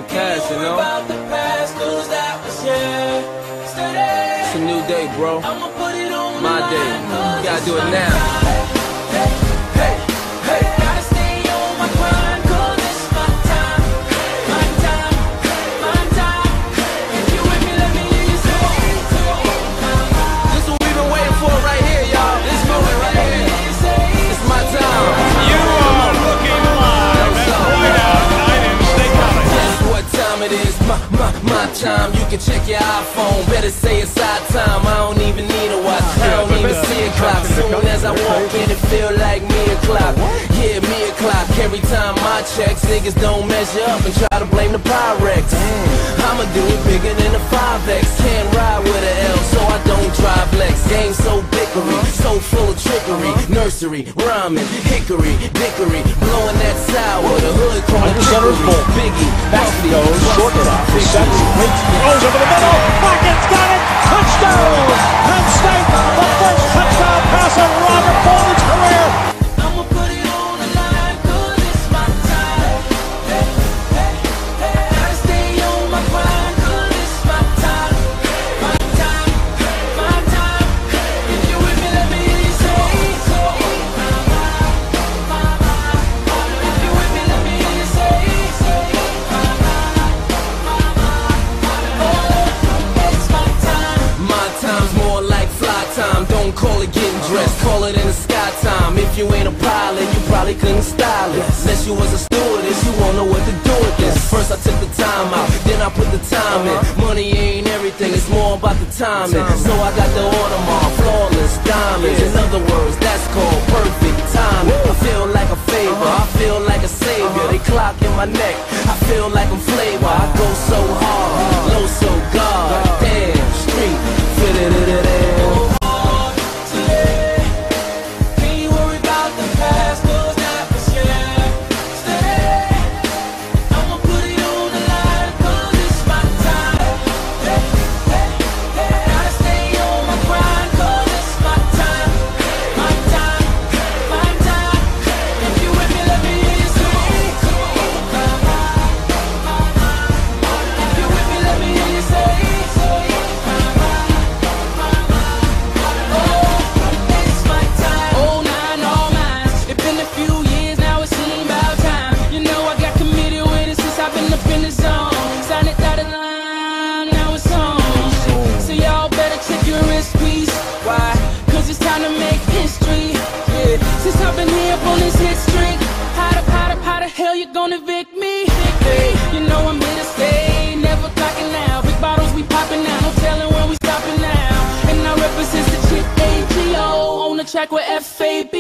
past, you know? It's a new day, bro. My day. You gotta do it now. My time, you can check your iPhone. Better say it's our time. I don't even need a watch. I don't even see a clock. Soon as I walk in, it feel like me o'clock. Yeah, me o'clock. Every time I check, niggas don't measure up and try to blame the Pyrex. I'ma do it bigger than a 5X. Can't ride with an L, so I don't drive Lex. Game so bickery, so full of trickery. Nursery, rhyming, hickory, dickory, blowing that sour. The hood calling Biggie, Biggie, back goes, short stop, sets, waits, throws over the middle, Bracken's got it, touchdown! Penn State, the first touchdown pass of Robert Bolden's career. I'ma put it on the line, 'cause it's my time. Gotta stay on my grind, 'cause it's my time. My time, my time. If you with me, let me hear you say so. If you with me, let me hear you say so. It's my time. My time's more like fly time. Don't call it getting dressed, call it in the sky time. If you ain't a pilot, you probably couldn't style it. Unless you was a stewardess, you won't know what to do with this. First I took the time out, then I put the time in. Money ain't everything, it's more about the timing. So I got the Audemars, flawless diamonds. In other words, that's called perfect timing. I feel like a favor, I feel like a savior. They clock in my neck, I feel like I'm flavor. I go so hard, low so God. Damn, street, fit it. Gonna evict me. You know I'm here to stay, never clocking out. Big bottles we popping now, no telling when we stopping now. And I represent the chick AGO on the track with FAB.